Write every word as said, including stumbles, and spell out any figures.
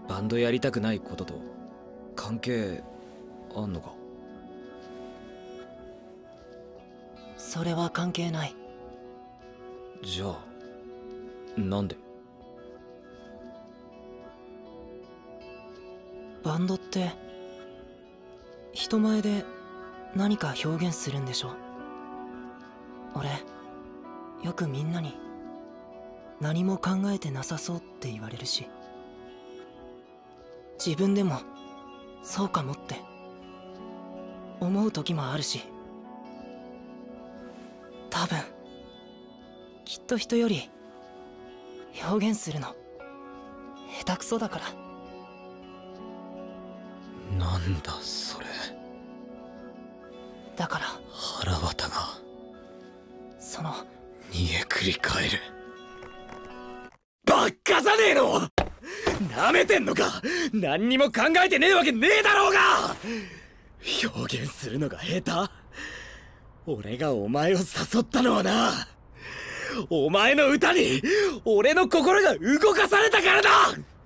バンドやりたくないことと関係あんのか？ それは関係ない。 じゃあなんで？ バンドって人前で何か表現するんでしょ。俺よくみんなに何も考えてなさそうって言われるし、自分でもそうかもって思う時もあるし、多分きっと人より表現するの下手くそだから。 なんだそれ。 だから腹渡がその煮えくり返る。バッカじゃねえの！なめてんのか？何にも考えてねえわけねえだろうが！表現するのが下手？俺がお前を誘ったのはな、お前の歌に俺の心が動かされたからだ！